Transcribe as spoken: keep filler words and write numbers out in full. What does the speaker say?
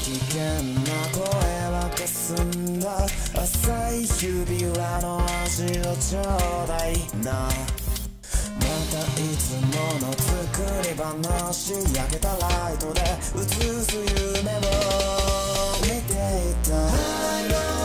危険な声はかすんだ浅い指輪の味をちょうだいな。またいつもの作り話、焼けたライトで映す夢を見ていた。